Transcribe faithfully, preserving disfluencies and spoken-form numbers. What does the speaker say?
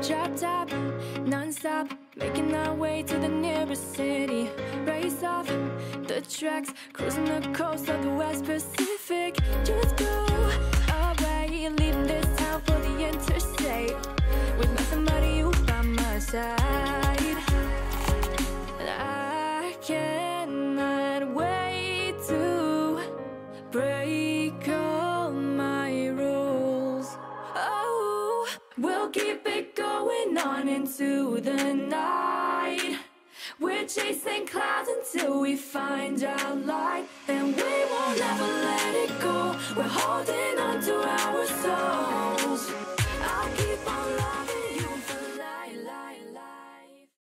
Drop top, non-stop, making our way to the nearest city. Race off the tracks, cruising the coast of the West Pacific. Just go away, leaving this town for the interstate, with nothing but you by my side. And I cannot wait to break all my rules. Oh, we'll keep it going on into the night. We're chasing clouds until we find our light.